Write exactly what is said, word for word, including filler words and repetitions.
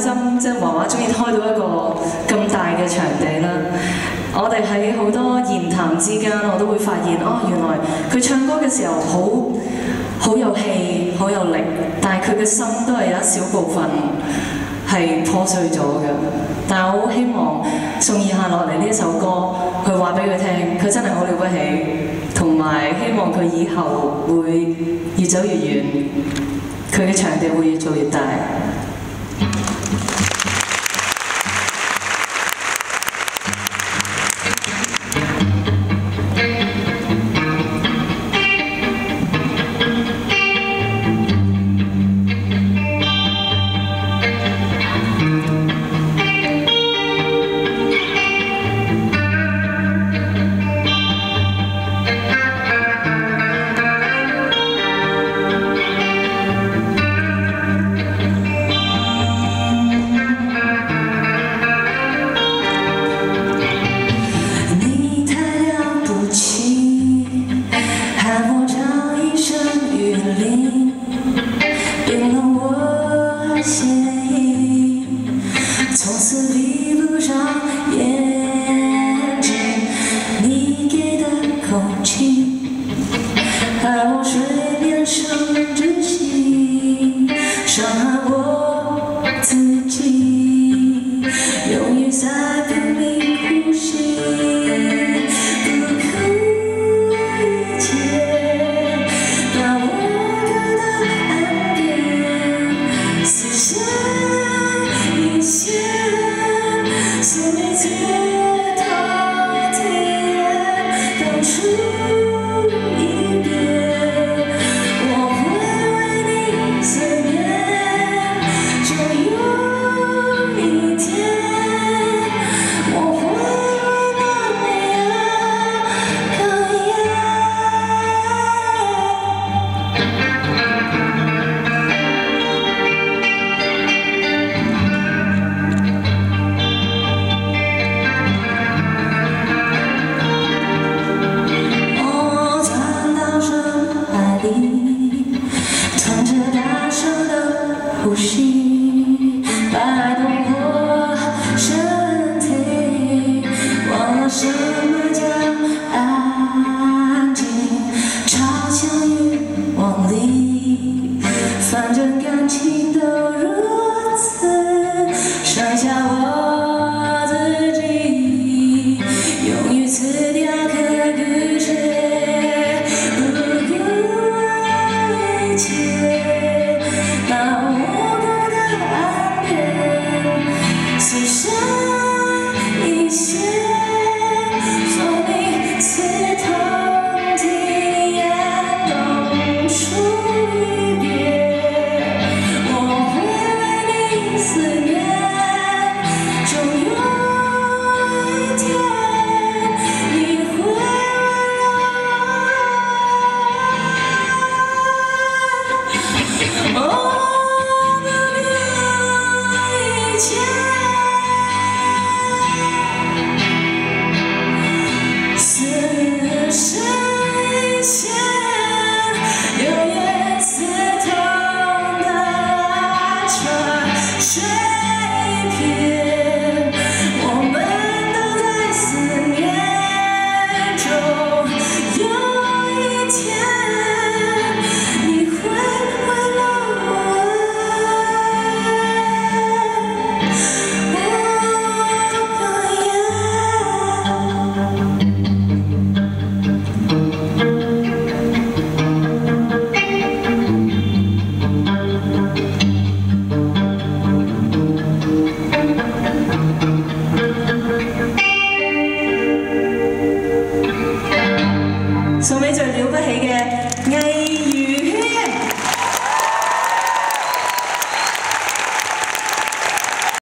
心，即係華華終於開到一個咁大嘅場地啦。我哋喺好多言談之間，我都會發現，哦，原來佢唱歌嘅時候好好有氣，好有力，但係佢嘅心都係有一小部分係破碎咗嘅。但係我好希望送以下落嚟呢一首歌，去話俾佢聽，佢真係好了不起，同埋希望佢以後會越走越遠，佢嘅場地會越做越大。送俾最了不起嘅藝